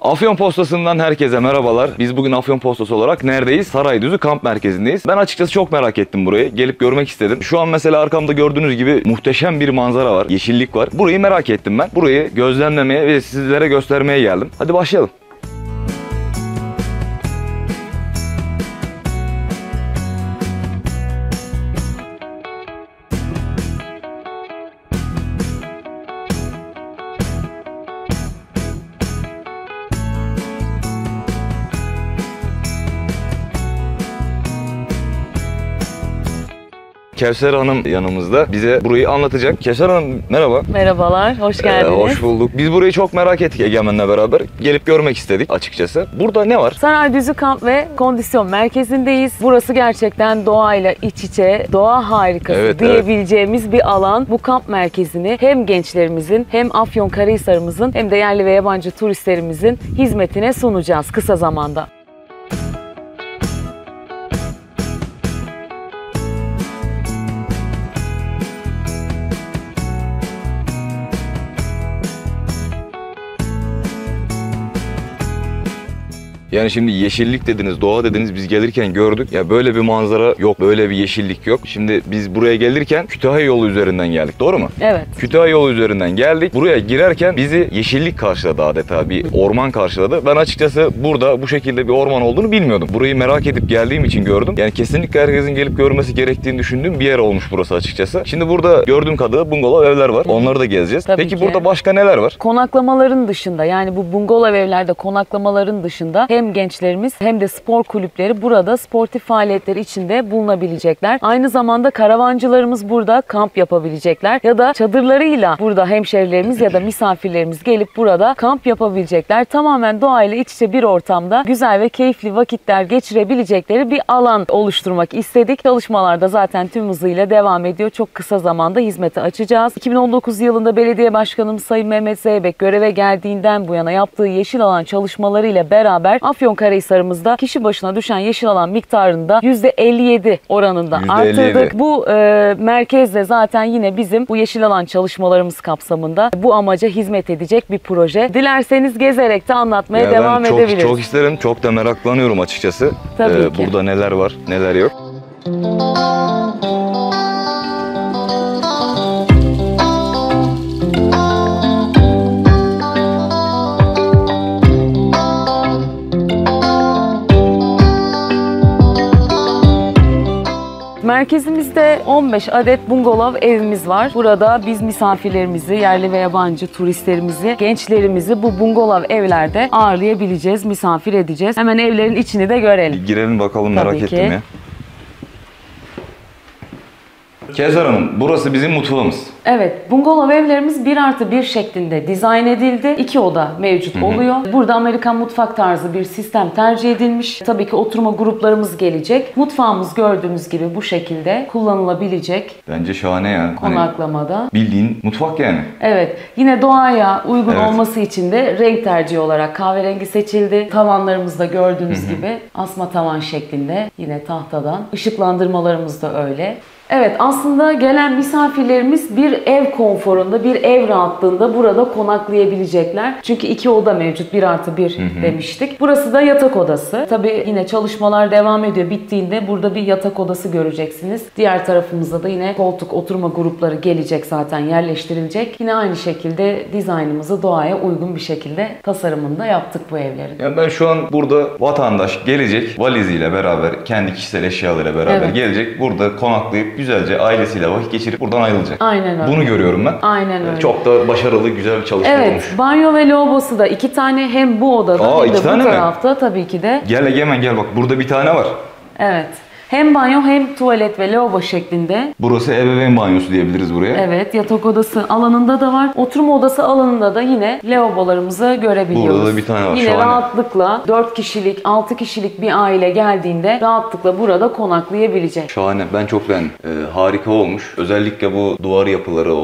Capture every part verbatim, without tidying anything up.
Afyon Postası'ndan herkese merhabalar. Biz bugün Afyon Postası olarak neredeyiz? Saraydüzü Kamp Merkezi'ndeyiz. Ben açıkçası çok merak ettim burayı. Gelip görmek istedim. Şu an mesela arkamda gördüğünüz gibi muhteşem bir manzara var. Yeşillik var. Burayı merak ettim ben. Burayı gözlemlemeye ve sizlere göstermeye geldim. Hadi başlayalım. Kevser Hanım yanımızda. Bize burayı anlatacak. Kevser Hanım merhaba. Merhabalar, hoş geldiniz. Ee, hoş bulduk. Biz burayı çok merak ettik Egemen'le beraber. Gelip görmek istedik açıkçası. Burada ne var? Saraydüzü Kamp ve Kondisyon Merkezi'ndeyiz. Burası gerçekten doğayla iç içe, doğa harikası Evet, diyebileceğimiz evet. bir alan. Bu kamp merkezini hem gençlerimizin hem Afyonkarahisar'ımızın hem de yerli ve yabancı turistlerimizin hizmetine sunacağız kısa zamanda. Yani şimdi yeşillik dediniz, doğa dediniz, biz gelirken gördük. Ya böyle bir manzara yok, böyle bir yeşillik yok. Şimdi biz buraya gelirken Kütahya yolu üzerinden geldik, doğru mu? Evet. Kütahya yolu üzerinden geldik. Buraya girerken bizi yeşillik karşıladı adeta, bir orman karşıladı. Ben açıkçası burada bu şekilde bir orman olduğunu bilmiyordum. Burayı merak edip geldiğim için gördüm. Yani kesinlikle herkesin gelip görmesi gerektiğini düşündüğüm bir yer olmuş burası açıkçası. Şimdi burada gördüğüm kadarıyla bungalov evler var. Onları da gezeceğiz. Tabii Peki ki. burada başka neler var? Konaklamaların dışında, yani bu bungalov evlerde konaklamaların dışında hem Hem gençlerimiz hem de spor kulüpleri burada sportif faaliyetler içinde bulunabilecekler. Aynı zamanda karavancılarımız burada kamp yapabilecekler ya da çadırlarıyla burada hemşehrilerimiz ya da misafirlerimiz gelip burada kamp yapabilecekler. Tamamen doğayla iç içe bir ortamda güzel ve keyifli vakitler geçirebilecekleri bir alan oluşturmak istedik. Çalışmalar da zaten tüm hızıyla devam ediyor. Çok kısa zamanda hizmete açacağız. iki bin on dokuz yılında belediye başkanımız Sayın Mehmet Zeybek göreve geldiğinden bu yana yaptığı yeşil alan çalışmalarıyla beraber Afyonkarahisar'ımızda kişi başına düşen yeşil alan miktarında yüzde elli yedi oranında yüzde elli yedi. arttırdık. Bu e, merkezde zaten yine bizim bu yeşil alan çalışmalarımız kapsamında bu amaca hizmet edecek bir proje. Dilerseniz gezerek de anlatmaya Ya devam ben çok, edebiliriz. çok isterim, çok da meraklanıyorum açıkçası. Tabii Ee, ki. Burada neler var, neler yok. Merkezimizde on beş adet bungalov evimiz var. Burada biz misafirlerimizi, yerli ve yabancı turistlerimizi, gençlerimizi bu bungalov evlerde ağırlayabileceğiz, misafir edeceğiz. Hemen evlerin içini de görelim. Bir girelim bakalım, Tabii merak ki. ettim ya. Kevser Hanım, burası bizim mutfağımız. Evet, bungalov evlerimiz bir artı bir şeklinde dizayn edildi. İki oda mevcut hı hı. oluyor. Burada Amerikan mutfak tarzı bir sistem tercih edilmiş. Tabii ki oturma gruplarımız gelecek. Mutfağımız gördüğünüz gibi bu şekilde kullanılabilecek. Bence şahane ya. Konaklamada. Hani bildiğin mutfak yani. Evet, yine doğaya uygun Evet. olması için de renk tercihi olarak kahverengi seçildi. Tavanlarımızda gördüğünüz hı hı. gibi asma tavan şeklinde, yine tahtadan. Işıklandırmalarımız da öyle. Evet, aslında gelen misafirlerimiz bir ev konforunda, bir ev rahatlığında burada konaklayabilecekler. Çünkü iki oda mevcut, bir artı bir hı hı. demiştik. Burası da yatak odası. Tabii yine çalışmalar devam ediyor. Bittiğinde burada bir yatak odası göreceksiniz. Diğer tarafımızda da yine koltuk, oturma grupları gelecek, zaten yerleştirilecek. Yine aynı şekilde dizaynımızı doğaya uygun bir şekilde tasarımında yaptık bu evlerin. Yani ben şu an burada vatandaş gelecek, valiziyle beraber, kendi kişisel eşyalarıyla beraber evet. gelecek. Burada konaklayıp güzelce ailesiyle vakit geçirip buradan ayrılacak. Aynen öyle. Bunu görüyorum ben. Aynen öyle. Çok da başarılı, güzel bir çalışma evet, olmuş. Evet, banyo ve lavabosu da iki tane, hem bu odada Aa, hem de bu tane tarafta mi? tabii ki de. Gel Egemen gel, bak burada bir tane var. Evet. Hem banyo hem tuvalet ve lavabo şeklinde. Burası ebeveyn banyosu diyebiliriz buraya. Evet, yatak odası alanında da var. Oturma odası alanında da yine lavabolarımızı görebiliyoruz. Burada da bir tane var. Yine şahane. Rahatlıkla dört kişilik, altı kişilik bir aile geldiğinde rahatlıkla burada konaklayabilecek. Şahane. Ben çok beğendim. Ee, harika olmuş. Özellikle bu duvar yapıları olsun.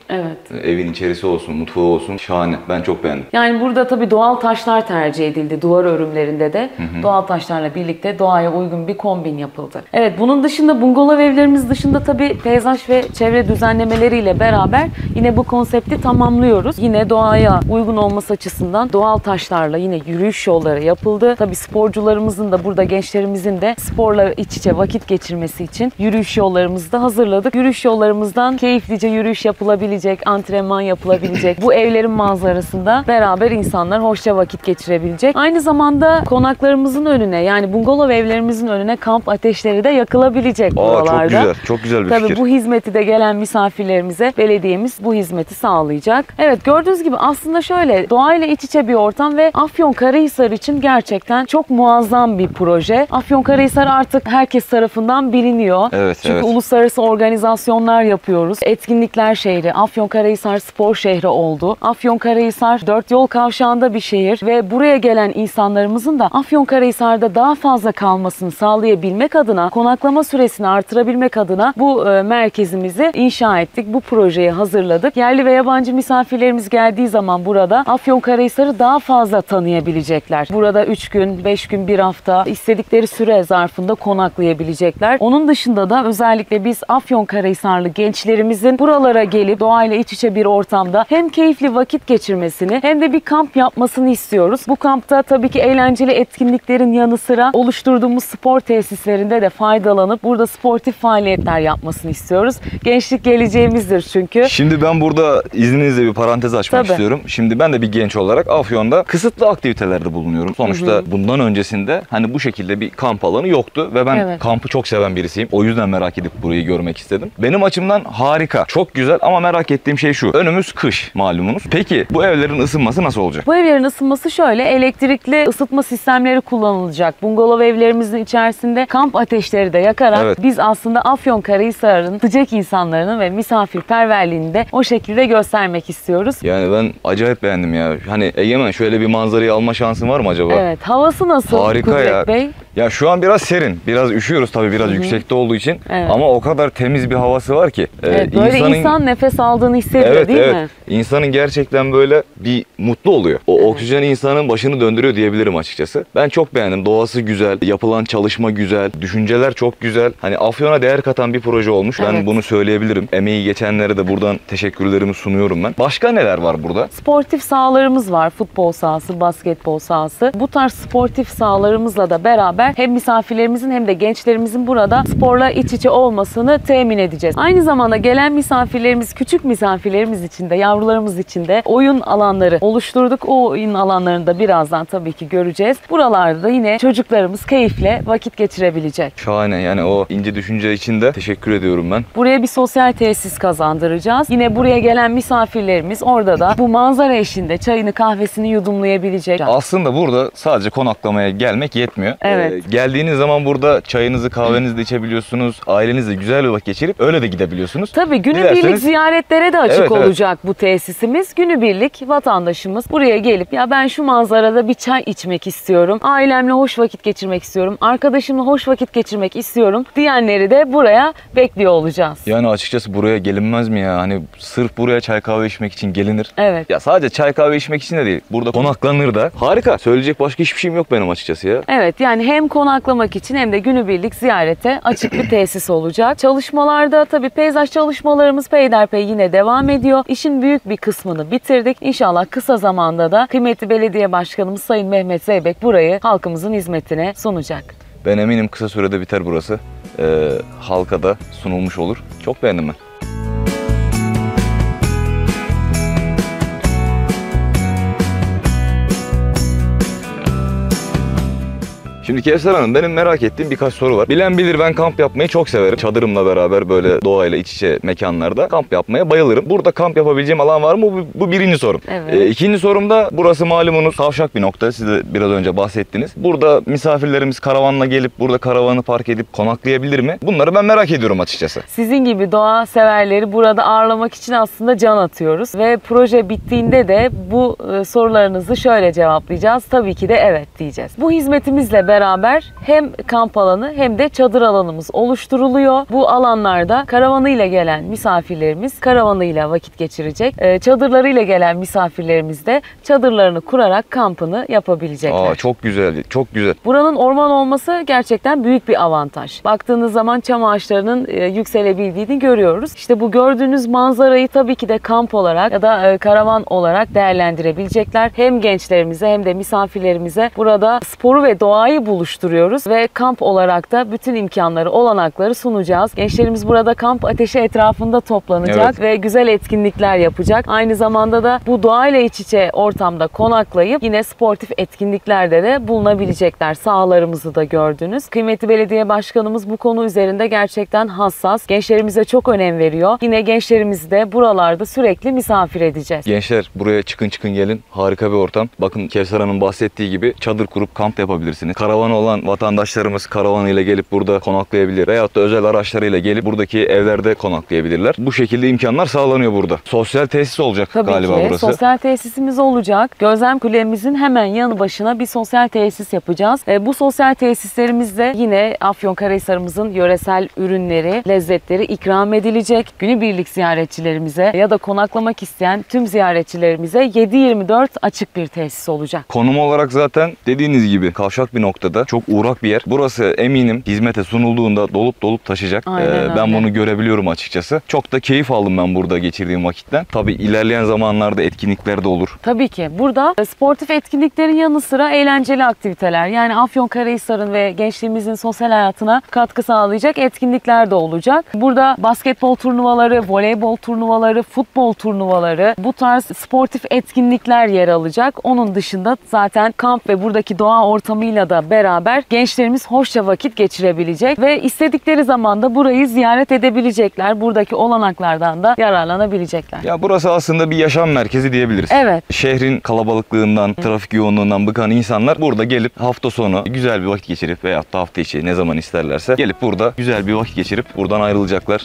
Evet. Evin içerisi olsun, mutfağı olsun şahane. Ben çok beğendim. Yani burada tabii doğal taşlar tercih edildi. Duvar örümlerinde de hı hı. doğal taşlarla birlikte doğaya uygun bir kombin yapıldı. Evet, bunun dışında bungalov evlerimiz dışında tabii peyzaj ve çevre düzenlemeleriyle beraber yine bu konsepti tamamlıyoruz. Yine doğaya uygun olması açısından doğal taşlarla yine yürüyüş yolları yapıldı. Tabii sporcularımızın da burada gençlerimizin de sporla iç içe vakit geçirmesi için yürüyüş yollarımızı da hazırladık. Yürüyüş yollarımızdan keyiflice yürüyüş yapılabilecek, antrenman yapılabilecek, bu evlerin manzarasında beraber insanlar hoşça vakit geçirebilecek. Aynı zamanda konaklarımızın önüne, yani bungalov evlerimizin önüne kamp ateşleri de yakılabilecek Aa, buralarda. Çok güzel, çok güzel bir Tabii fikir. bu hizmeti de gelen misafirlerimize belediyemiz bu hizmeti sağlayacak. Evet, gördüğünüz gibi aslında şöyle doğayla iç içe bir ortam ve Afyonkarahisar için gerçekten çok muazzam bir proje. Afyonkarahisar artık herkes tarafından biliniyor. Evet, Çünkü evet. uluslararası organizasyonlar yapıyoruz. Etkinlikler şehri, Afyonkarahisar spor şehri oldu. Afyonkarahisar dört yol kavşağında bir şehir ve buraya gelen insanlarımızın da Afyonkarahisar'da daha fazla kalmasını sağlayabilmek adına, konaklama süresini artırabilmek adına bu e, merkezimizi inşa ettik. Bu projeyi hazırladık. Yerli ve yabancı misafirlerimiz geldiği zaman burada Afyonkarahisar'ı daha fazla tanıyabilecekler. Burada üç gün, beş gün, bir hafta istedikleri süre zarfında konaklayabilecekler. Onun dışında da özellikle biz Afyonkarahisarlı gençlerimizin buralara gelip doğayla iç içe bir ortamda hem keyifli vakit geçirmesini hem de bir kamp yapmasını istiyoruz. Bu kampta tabii ki eğlenceli etkinliklerin yanı sıra oluşturduğumuz spor tesislerinde de faydalanıp burada sportif faaliyetler yapmasını istiyoruz. Gençlik geleceğimizdir çünkü. Şimdi ben burada izninizle bir parantez açmak Tabii. istiyorum. Şimdi ben de bir genç olarak Afyon'da kısıtlı aktivitelerde bulunuyorum. Sonuçta Hı hı. bundan öncesinde hani bu şekilde bir kamp alanı yoktu ve ben Evet. kampı çok seven birisiyim. O yüzden merak edip burayı görmek istedim. Benim açımdan harika, çok güzel ama merak ettiğim şey şu. Önümüz kış malumunuz. Peki bu evlerin ısınması nasıl olacak? Bu evlerin ısınması şöyle, elektrikli ısıtma sistemleri kullanılacak. Bungalov evlerimizin içerisinde kamp ateşleri de yakarak Evet. biz aslında Afyonkarahisar'ın sıcak insanlarını ve misafirperverliğini de o şekilde göstermek istiyoruz. Yani ben acayip beğendim ya. Hani Egemen şöyle bir manzarayı alma şansın var mı acaba? Evet, havası nasıl Harika Kudret ya. Bey? Ya şu an biraz serin. Biraz üşüyoruz tabii biraz yüksekte olduğu için. Evet. Ama o kadar temiz bir havası var ki. Ee, Evet, böyle insanın- insan nefes aldığını hissediyor Evet, değil evet. mi? İnsanın gerçekten böyle bir mutlu oluyor. O oksijen insanın başını döndürüyor diyebilirim açıkçası. Ben çok beğendim. Doğası güzel, yapılan çalışma güzel, düşünceler çok güzel. Hani Afyon'a değer katan bir proje olmuş. Ben Evet. bunu söyleyebilirim. Emeği geçenlere de buradan teşekkürlerimi sunuyorum ben. Başka neler var burada? Sportif sahalarımız var. Futbol sahası, basketbol sahası. Bu tarz sportif sahalarımızla da beraber hem misafirlerimizin hem de gençlerimizin burada sporla iç içe olmasını temin edeceğiz. Aynı zamanda gelen misafirlerimiz, küçük misafirlerimiz için de, yavrularımız için de oyun alanları oluşturduk. O oyun alanlarını da birazdan tabii ki göreceğiz. Buralarda da yine çocuklarımız keyifle vakit geçirebilecek. Şahane, yani o ince düşünce için de teşekkür ediyorum ben. Buraya bir sosyal tesis kazandıracağız. Yine buraya gelen misafirlerimiz orada da bu manzara eşliğinde çayını kahvesini yudumlayabilecek. Aslında burada sadece konaklamaya gelmek yetmiyor. Evet. Ee, geldiğiniz zaman burada çayınızı kahvenizi de içebiliyorsunuz. Ailenizle güzel bir vakit geçirip öyle de gidebiliyorsunuz. Tabii günübirlik Dilerseniz- ziyaretlere de açık Evet, evet. olacak bu tesisimiz. Günübirlik vatandaşımız buraya gelip ya ben şu manzarada bir çay içmek istiyorum. Ailemle hoş vakit geçirmek istiyorum. Arkadaşımla hoş vakit geçirmek istiyorum diyenleri de buraya bekliyor olacağız. Yani açıkçası buraya gelinmez mi ya? Hani sırf buraya çay kahve içmek için gelinir. Evet. Ya sadece çay kahve içmek için de değil. Burada konaklanır da. Harika. Söyleyecek başka hiçbir şeyim yok benim açıkçası ya. Evet, yani hem konaklamak için hem de günübirlik ziyarete açık bir tesis olacak. Çalışmalarda tabii peyzaj çalışmalarımız peyderpey yine devam ediyor. İşin büyük bir kısmını bitirdik. İnşallah kısa zamanda da kıymetli belediye başkanımız Sayın Mehmet Zeybek burayı halkımızın hizmetine sunacak. Ben eminim kısa sürede biter burası. Ee, halka da sunulmuş olur. Çok beğendim ben. Şimdi Kevser Hanım, benim merak ettiğim birkaç soru var. Bilen bilir, ben kamp yapmayı çok severim. Çadırımla beraber böyle doğayla iç içe mekanlarda kamp yapmaya bayılırım. Burada kamp yapabileceğim alan var mı? Bu, bu birinci sorum. Evet. Ee, ikinci sorum da, burası malumunuz kavşak bir nokta. Siz de biraz önce bahsettiniz. Burada misafirlerimiz karavanla gelip burada karavanı park edip konaklayabilir mi? Bunları ben merak ediyorum açıkçası. Sizin gibi doğa severleri burada ağırlamak için aslında can atıyoruz ve proje bittiğinde de bu e, sorularınızı şöyle cevaplayacağız. Tabii ki de evet diyeceğiz. Bu hizmetimizle beraber beraber hem kamp alanı hem de çadır alanımız oluşturuluyor. Bu alanlarda karavanıyla gelen misafirlerimiz karavanıyla vakit geçirecek. Ee, çadırlarıyla gelen misafirlerimiz de çadırlarını kurarak kampını yapabilecekler. Aa, çok güzel, çok güzel. Buranın orman olması gerçekten büyük bir avantaj. Baktığınız zaman çam ağaçlarının e, yükselebildiğini görüyoruz. İşte bu gördüğünüz manzarayı tabii ki de kamp olarak ya da e, karavan olarak değerlendirebilecekler. Hem gençlerimize hem de misafirlerimize burada sporu ve doğayı buluşturuyoruz ve kamp olarak da bütün imkanları, olanakları sunacağız. Gençlerimiz burada kamp ateşi etrafında toplanacak Evet. ve güzel etkinlikler yapacak. Aynı zamanda da bu doğayla iç içe ortamda konaklayıp yine sportif etkinliklerde de bulunabilecekler. Sahalarımızı da gördünüz. Kıymetli belediye başkanımız bu konu üzerinde gerçekten hassas. Gençlerimize çok önem veriyor. Yine gençlerimizi de buralarda sürekli misafir edeceğiz. Gençler buraya çıkın çıkın gelin. Harika bir ortam. Bakın Kevser Hanım bahsettiği gibi çadır kurup kamp yapabilirsiniz. Karavanı olan vatandaşlarımız karavanıyla gelip burada konaklayabilir. Veyahut da özel araçlarıyla gelip buradaki evlerde konaklayabilirler. Bu şekilde imkanlar sağlanıyor burada. Sosyal tesis olacak Tabii galiba ki burası. sosyal tesisimiz olacak. Gözlem kulemizin hemen yanı başına bir sosyal tesis yapacağız. E, bu sosyal tesislerimizde yine Afyonkarahisar'ımızın yöresel ürünleri, lezzetleri ikram edilecek. Günübirlik ziyaretçilerimize ya da konaklamak isteyen tüm ziyaretçilerimize yedi yirmi dört açık bir tesis olacak. Konum olarak zaten dediğiniz gibi kavşak bir noktada, çok uğrak bir yer. Burası eminim hizmete sunulduğunda dolup dolup taşıyacak. Aynen Ee, ben öyle. bunu görebiliyorum açıkçası. Çok da keyif aldım ben burada geçirdiğim vakitten. Tabii ilerleyen zamanlarda etkinlikler de olur. Tabii ki. Burada sportif etkinliklerin yanı sıra eğlenceli aktiviteler, yani Afyonkarahisar'ın ve gençliğimizin sosyal hayatına katkı sağlayacak etkinlikler de olacak. Burada basketbol turnuvaları, voleybol turnuvaları, futbol turnuvaları, bu tarz sportif etkinlikler yer alacak. Onun dışında zaten kamp ve buradaki doğa ortamıyla da beraber gençlerimiz hoşça vakit geçirebilecek ve istedikleri zaman da burayı ziyaret edebilecekler. Buradaki olanaklardan da yararlanabilecekler. Ya burası aslında bir yaşam merkezi diyebiliriz. Evet. Şehrin kalabalıklığından, trafik yoğunluğundan bıkan insanlar burada gelip hafta sonu güzel bir vakit geçirip veyahut da hafta içi ne zaman isterlerse gelip burada güzel bir vakit geçirip buradan ayrılacaklar.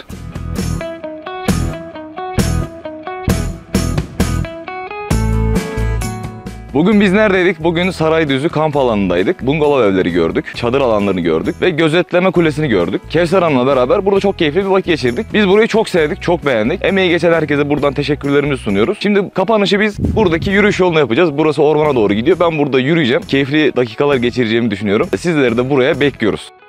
Bugün biz neredeydik? Bugün Saraydüzü kamp alanındaydık. Bungalov evleri gördük. Çadır alanlarını gördük. Ve gözetleme kulesini gördük. Kevser Hanım'la beraber burada çok keyifli bir vakit geçirdik. Biz burayı çok sevdik, çok beğendik. Emeği geçen herkese buradan teşekkürlerimizi sunuyoruz. Şimdi kapanışı biz buradaki yürüyüş yolunu yapacağız. Burası ormana doğru gidiyor. Ben burada yürüyeceğim. Keyifli dakikalar geçireceğimi düşünüyorum. Sizleri de buraya bekliyoruz.